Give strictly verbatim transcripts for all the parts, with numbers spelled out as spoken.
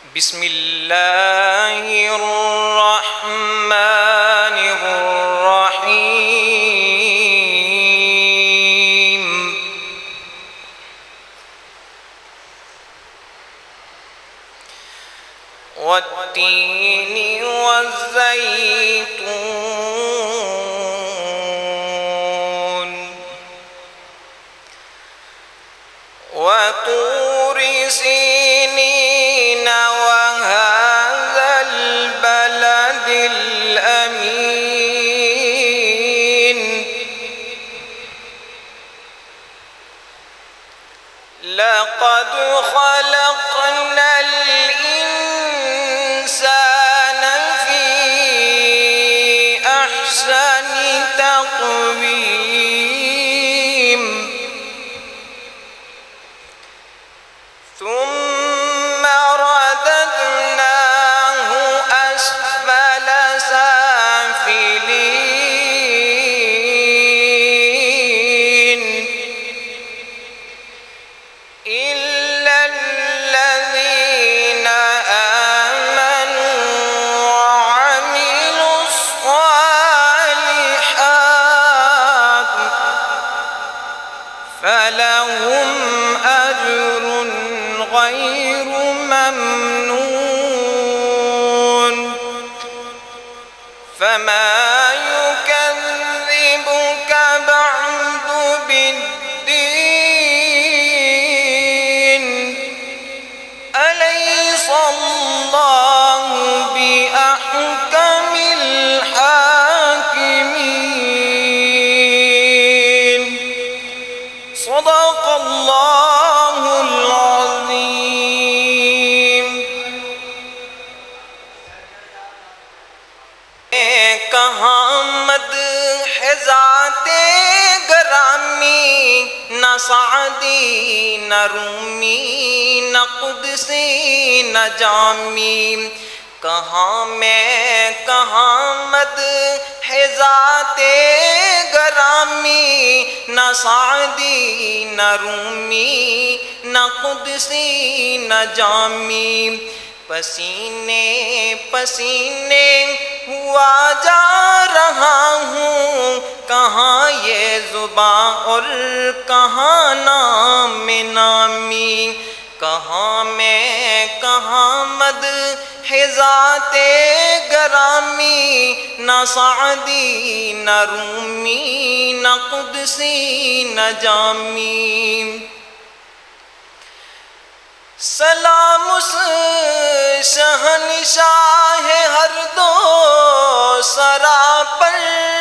بسم اللہ الرحمن الرحیم والتین والزیتون وطور سینین وهذا البلد الأمين لقد خلقنا الإنسان في أحسن تقويم ثم رددناه أسفل سافلين إلا الذين آمنوا وعملوا الصالحات فلهم أجر غير ممنون فما يكذبك بعد بالدين أليس الله بأحكم الحاكمين صدق الله العظيم کہاں مدح ذات گرامی نہ سعدی نہ رومی نہ قدسی نہ جامی کہاں میں کہاں مدح ذات گرامی نہ سعدی نہ رومی نہ قدسی نہ جامی پسینے پسینے ہوا جا رہا ہوں کہاں یہ زباں اور کہاں نام نامی کہاں میں کہاں مدح ذات گرامی نہ سعدی نہ رومی نہ قدسی نہ جامی سلام اس شہنشاہ ہر دو سرا پر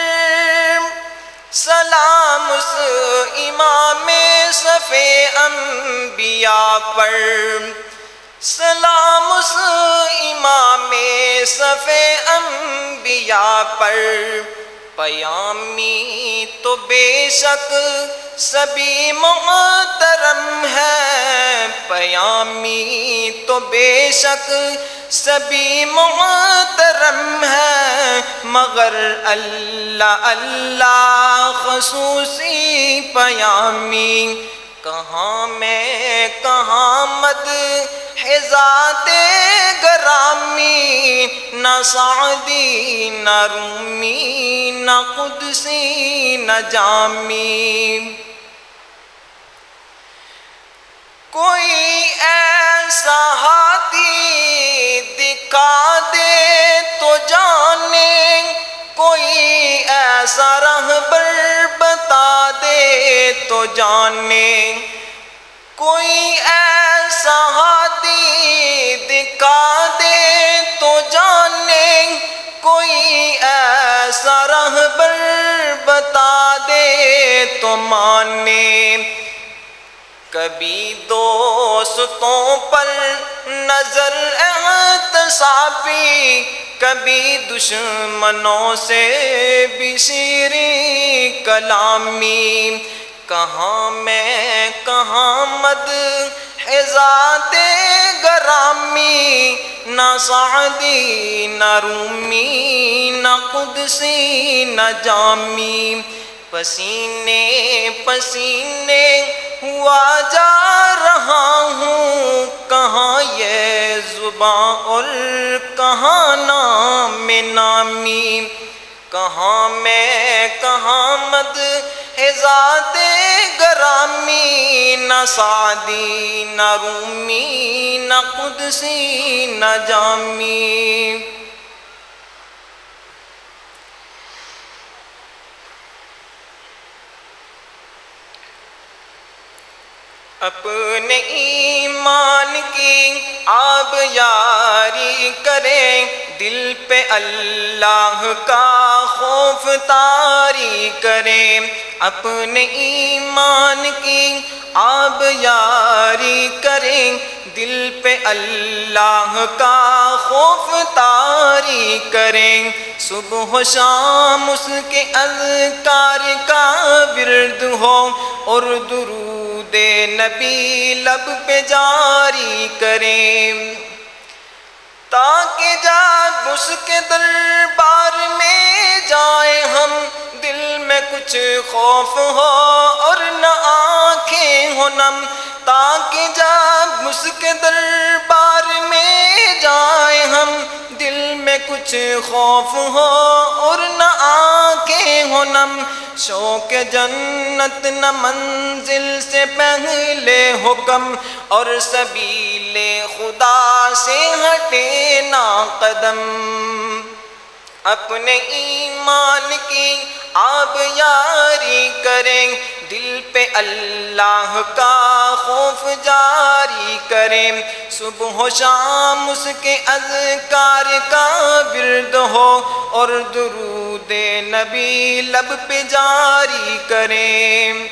سلام اس امام صف انبیاء پر سلام اس امام صف انبیاء پر پیامی تو بے شک سبھی محترم ہے پیامی تو بے شک سبھی محترم ہے مگر اللہ اللہ خصوصی پیامی کہاں میں کہاں مدح ذات گرامی نہ سعدی نہ رومی نہ قدسی نہ جامی کوئی ایسا ہاتھی دکھا دے تو جانے کوئی ایسا رہبر بتا دے تو جانے کوئی ایسا ہاتھی دکھا دے تو جانے کوئی ایسا رہبر بتا دے تو مانے کبھی دوستوں پر نظر احتسابی کبھی دشمنوں سے بھی شیریں کلامی کہاں میں کہاں مدح ذات گرامی نہ سعدی نہ رومی نہ قدسی نہ جامی پسینے پسینے ہوا جا رہا ہوں کہاں یہ زباں اور کہاں نام نامی، کہاں میں کہاں مد ہے ذات گرامی، نہ سعدی نہ رومی نہ قدسی نہ جامی۔ اپنے ایمان کی آب یاری کریں، دل پہ اللہ کا خوف طاری کریں، اپنے ایمان کی آب یاری کریں، دل پہ اللہ کا خوف طاری کریں، صبح و شام اس کے اذکار کا ورد ہو اور درود نبی لب پہ جاری کریں، تاکہ جب اس کے دربار میں جائیں ہم دل میں کچھ خوف ہو اور نہ آنکھیں ہو نم، تاکہ جب اس کے دربار میں جائیں ہم دل میں کچھ خوف ہو اور نہ آنکھیں ہو نم، شوق جنت نہ منزل سے پہلے حکم اور سبیل خدا سے ہٹے نہ قدم، اپنے ایمان کی آب یاری کریں، دل پہ اللہ کا خوف جاری کریں، صبح و شام اس کے اذکار کا ورد ہو اور درود نبی لب پہ جاری کریں،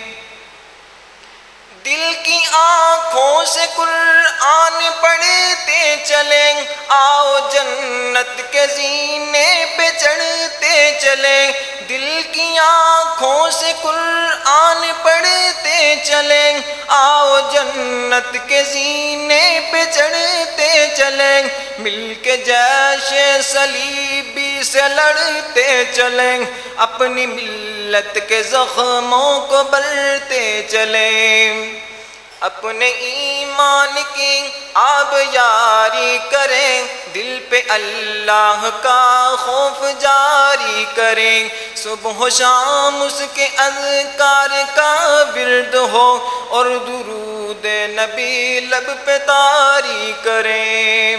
دل کی آنکھوں سے قرآن پڑھتے چلیں، آؤ جنت کے زینے پہ چڑھتے چلیں، دل کی آنکھوں سے قرآن پڑھتے چلیں، آؤ جنت کے زینے پہ چڑھتے چلیں، مل کے جیش صلیبی سے لڑتے چلیں، اپنی ملت کے زخموں کو بھرتے چلیں، اپنے ایمان کی آب یاری کریں، دل پہ اللہ کا خوف جاری کریں، صبح و شام اس کے اذکار کا ورد ہو اور درود نبی لب پہ طاری کریں،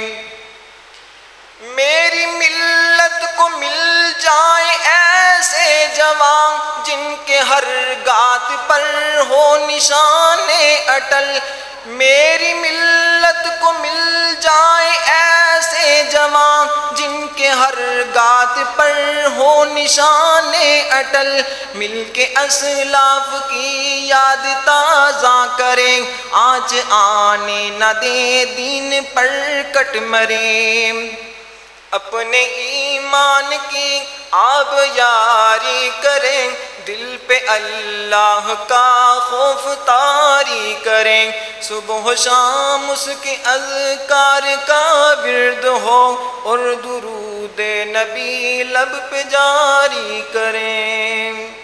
میری ملت کو مل جائیں ایسے جوان جن کے ہر گات پر ہو نشان اٹل، میری ملت کو مل جائیں ایسے جوان جن کے ہر گات پر ہو نشان اٹل، مل کے اسلاف کی یاد تازہ کریں، آنچ آنے نہ دے دین پر کٹ مریں، اپنے ایمان کی آب یاری کریں، دل پہ اللہ کا خوف طاری کریں، صبح و شام اس کے اذکار کا ورد ہو اور درود نبی لب پہ جاری کریں۔